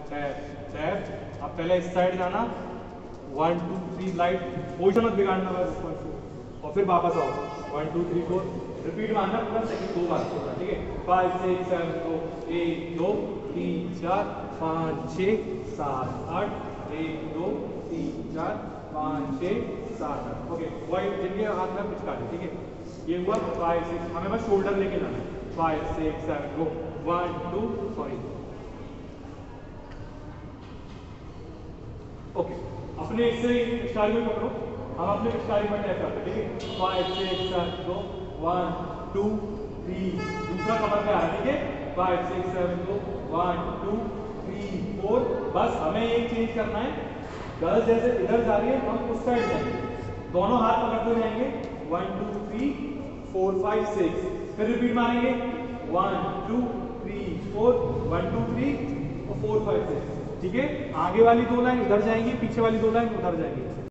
Chair. अब पहले इस साइड जाना, 1 2 3 लाइट, पोजिशन मत बिगाड़ना बस ऊपर से, और फिर वापस आओ 1 2 3 4 रिपीट मारना पूरा सेकंड 2 बार, ठीक है। 5 6 7 2 1 2 3 4 5 6 7 8 1 2 3 4 5 6 7 8। ओके, वाइट जिनके हाथ में पिचकारी, ठीक है। ये हुआ 5 6, हमें बस शोल्डर लेके जाना है। 5 6 7 गो, 1 2 सॉरी। ओके, अपने इससे पिचकारी को पकड़ो, हम अपने पिचकारी में टैप करते हैं, ठीक है। 5 6 7 गो, 1 2 3, दूसरा कमर पे आ रहा है, ठीक है। 5 6 7 गो, 1 2 3 4। बस हमें एक चेंज करना है, गर्ल्स जैसे इधर जा रही है, हम उस साइड जाएंगे, दोनों हाथ पकड़ते जाएंगे। 1 2 3 4 5 6, फिर रिपीट मारेंगे 1 2 3 4 1 2 3 और 4 5 6, ठीक है। आगे वाली 2 लाइन इधर जाएंगी, पीछे वाली 2 लाइन उधर जाएंगी।